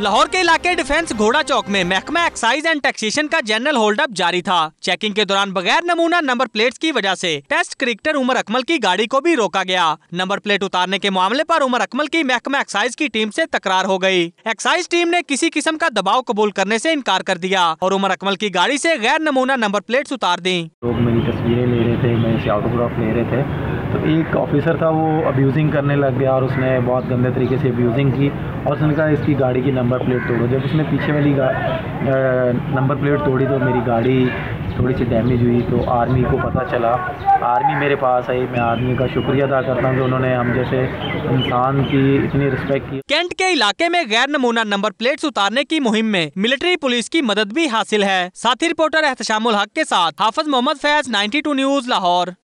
लाहौर के इलाके डिफेंस घोड़ा चौक में महकमा एक्साइज एंड टैक्सेशन का जनरल होल्ड अप जारी था। चेकिंग के दौरान बगैर नमूना नंबर प्लेट्स की वजह से टेस्ट क्रिकेटर उमर अकमल की गाड़ी को भी रोका गया। नंबर प्लेट उतारने के मामले पर उमर अकमल की महकमा एक्साइज की टीम से तकरार हो गई। एक्साइज टीम ने किसी किस्म का दबाव कबूल करने से इनकार कर दिया और उमर अकमल की गाड़ी से गैर नमूना नंबर प्लेट्स उतार दी। लोग मेरी तस्वीरें ले रहे थे, मेरे से ऑटोग्राफ ले रहे थे, तो एक ऑफिसर था वो अब्यूजिंग करने लग गया और उसने बहुत गंदे तरीके से अब्यूजिंग की और उसने कहा इसकी गाड़ी की नंबर प्लेट तोड़ो। जब उसने पीछे वाली नंबर प्लेट तोड़ी तो मेरी गाड़ी थोड़ी सी डैमेज हुई। तो आर्मी को पता चला, आर्मी मेरे पास आई। मैं आर्मी का शुक्रिया अदा करता हूँ कि उन्होंने हम जैसे इंसान की इतनी रिस्पेक्ट की। कैंट के इलाके में गैर नमूना नंबर प्लेट्स उतारने की मुहिम में मिलिट्री पुलिस की मदद भी हासिल है। साथी रिपोर्टर एहतशामुल हक के साथ हाफिज मोहम्मद फैज, 92 न्यूज़, लाहौर।